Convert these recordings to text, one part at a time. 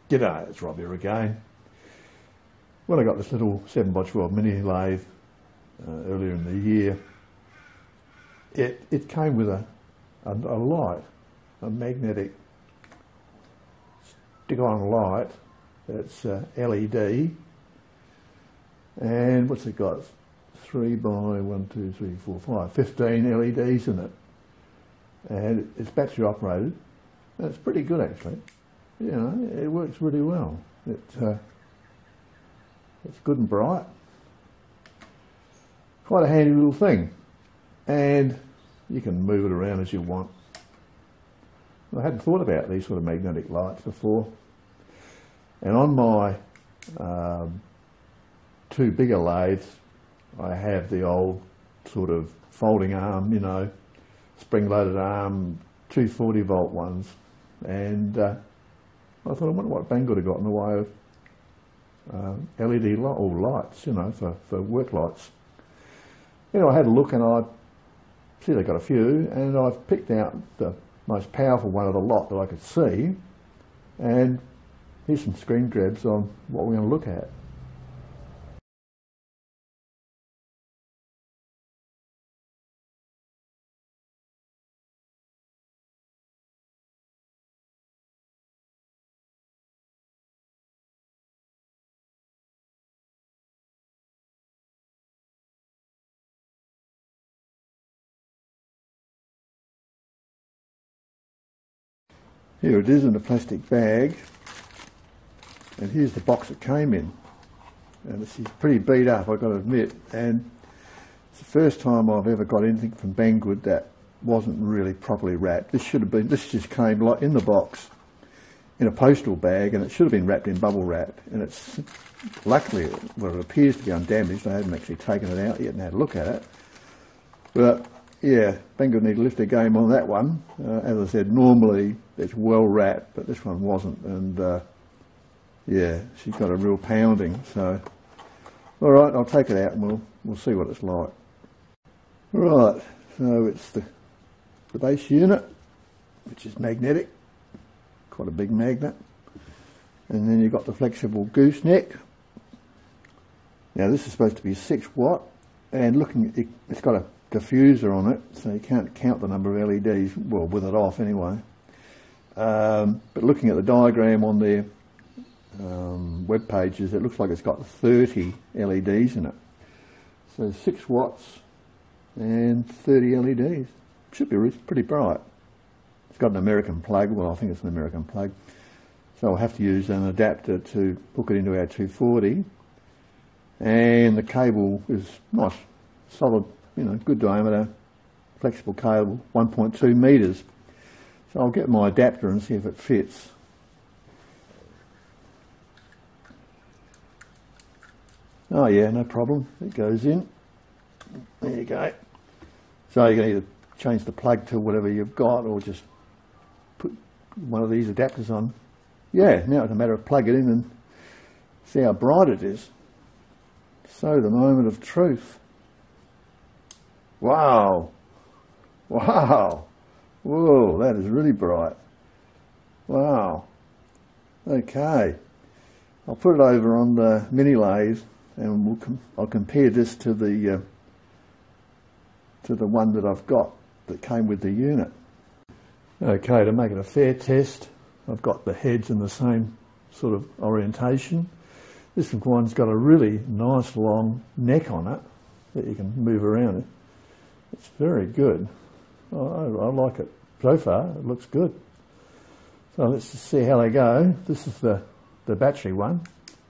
G'day, it's Rob here again. When I got this little 7x12 mini lathe earlier in the year, it came with a light, a magnetic stick-on light. It's LED, and what's it got? 3 by 1, 2, 3, 4, 5, 15 LEDs in it, and it's battery operated. And it's pretty good actually. You know, it works really well. It's good and bright. Quite a handy little thing, and you can move it around as you want. I hadn't thought about these sort of magnetic lights before, and on my 2 bigger lathes I have the old sort of folding arm, you know, spring-loaded arm 240 volt ones, and I thought, I wonder what Banggood have got in the way of LED lights, you know, for work lights. You know, I had a look and I see they got a few, and I've picked out the most powerful one of the lot that I could see, and here's some screen grabs on what we're going to look at. Here it is in a plastic bag, and here's the box it came in, and this is pretty beat up, I've got to admit, and it's the first time I've ever got anything from Banggood that wasn't really properly wrapped. This just came like in the box in a postal bag, and it should have been wrapped in bubble wrap, and it's luckily, well, it appears to be undamaged. I haven't actually taken it out yet and had a look at it, but yeah, Banggood need to lift their game on that one. As I said, normally it's well wrapped, but this one wasn't, and yeah, she's got a real pounding. So, all right, I'll take it out and we'll see what it's like. Right, so it's the base unit, which is magnetic, quite a big magnet, and then you've got the flexible gooseneck. Now this is supposed to be 6 watt, and looking, it's got a diffuser on it, so you can't count the number of LEDs, well, with it off anyway. But looking at the diagram on their web pages, it looks like it's got 30 LEDs in it. So 6 watts and 30 LEDs. Should be pretty bright. It's got an American plug, well, I think it's an American plug. So I'll have to use an adapter to hook it into our 240. And the cable is nice, solid, you know, good diameter, flexible cable, 1.2 metres. So I'll get my adapter and see if it fits. Oh yeah, no problem, it goes in. There you go. So you can either change the plug to whatever you've got, or just put one of these adapters on. Yeah, now it's a matter of plug it in and see how bright it is. So the moment of truth. Wow, wow, whoa, that is really bright. Wow. Okay, I'll put it over on the mini lathe, and I'll compare this to the one that I've got that came with the unit. Okay, to make it a fair test, I've got the heads in the same sort of orientation. This one's got a really nice long neck on it that you can move around. It's very good. I like it. So far, it looks good. So let's just see how they go. This is the battery one.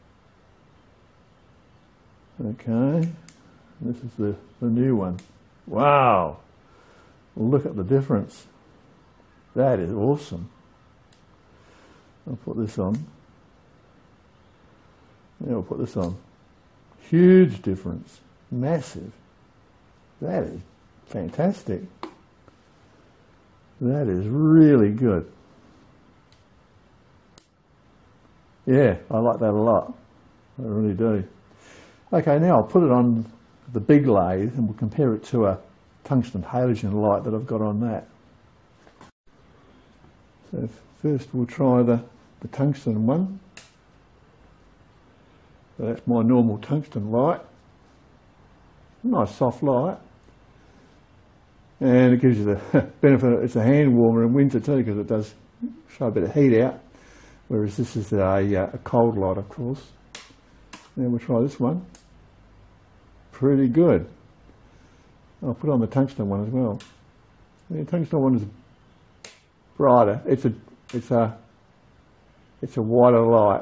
Okay. This is the new one. Wow. Look at the difference. That is awesome. I'll put this on. Yeah, I'll put this on. Huge difference. Massive. That is fantastic. That is really good. Yeah, I like that a lot. I really do. Okay, now I'll put it on the big lathe and we'll compare it to a tungsten halogen light that I've got on that. So first we'll try the tungsten one. So that's my normal tungsten light. Nice soft light. And it gives you the benefit, it's a hand warmer in winter too, because it does show a bit of heat out. Whereas this is a cold light, of course. Then we'll try this one. Pretty good. I'll put on the tungsten one as well. The tungsten one is brighter. It's a whiter light.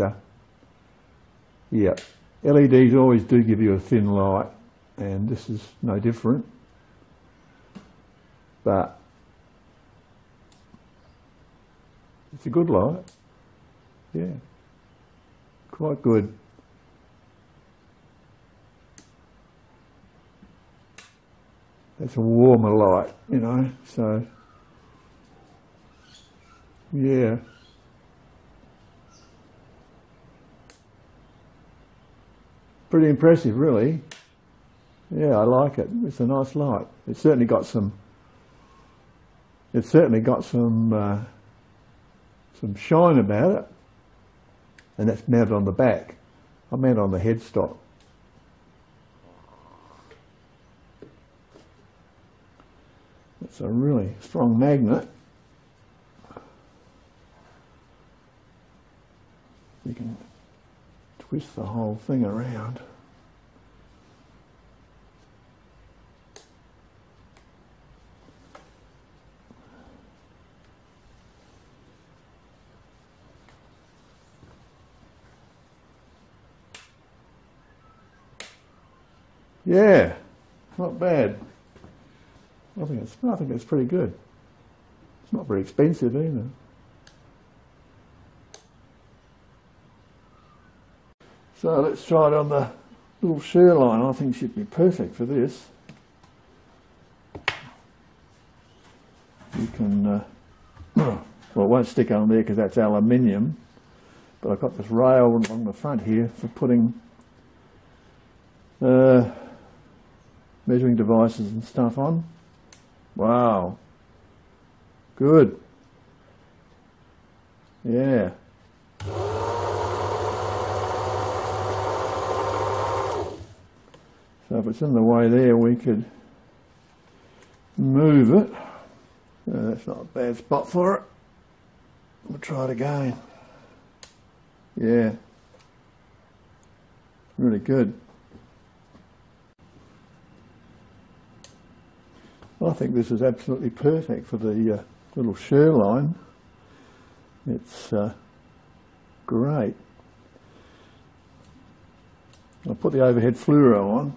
LEDs always do give you a thin light, and this is no different. But it's a good light. Yeah, quite good. It's a warmer light, you know, so yeah. Pretty impressive, really. Yeah, I like it. It's a nice light. It's certainly got some shine about it, and that's mounted on the back. I mounted on the headstock. It's a really strong magnet. You can twist the whole thing around. Yeah, not bad. I think it's pretty good. It's not very expensive either. So let's try it on the little shear line. I think should be perfect for this. You can, well, it won't stick on there because that's aluminium, but I've got this rail along the front here for putting measuring devices and stuff on. Wow. Good. Yeah. So if it's in the way there, we could move it. That's not a bad spot for it. We'll try it again. Yeah. Really good. I think this is absolutely perfect for the little shear line. It's great. I'll put the overhead fluoro on.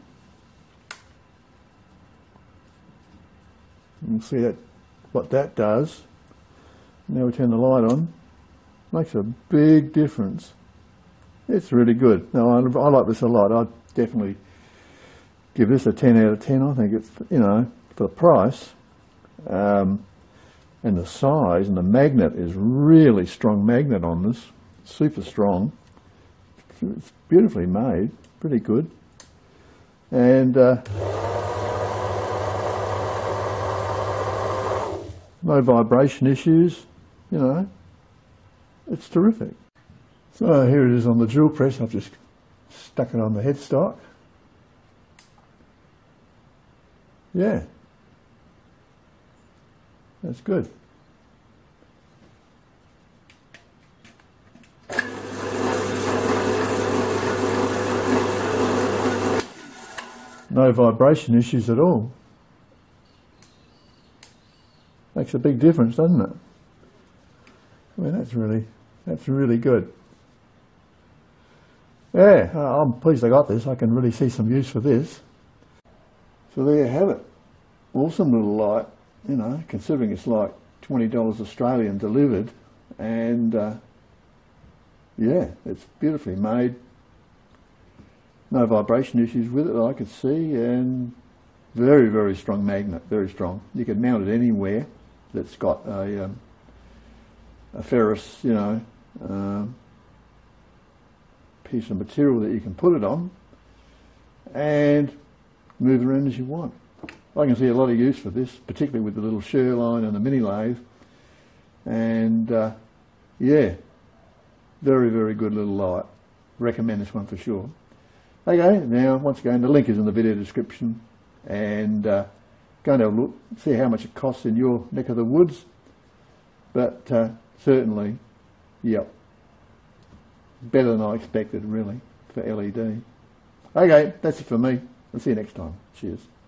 You can see what that does. Now we turn the light on. Makes a big difference. It's really good. No, I like this a lot. I'd definitely give this a 10 out of 10. I think it's, you know, for the price and the size, and the magnet is really strong magnet on this. Super strong. It's beautifully made. Pretty good. And no vibration issues, you know. It's terrific. So here it is on the drill press. I've just stuck it on the headstock. Yeah. That's good. No vibration issues at all. Makes a big difference, doesn't it? I mean, that's really good. Yeah, I'm pleased I got this. I can really see some use for this. So there you have it. Awesome little light, you know, considering it's like $20 Australian delivered, and yeah, it's beautifully made. No vibration issues with it that I could see, and very, very strong magnet, very strong. You can mount it anywhere that's got a ferrous, you know, piece of material that you can put it on and move around as you want. I can see a lot of use for this, particularly with the little shear line and the mini lathe. And yeah, very, very good little light. recommend this one for sure. Okay, now once again the link is in the video description, and go and have a look, see how much it costs in your neck of the woods. But certainly, yep, better than I expected really for LED. Okay, that's it for me. I'll see you next time. Cheers.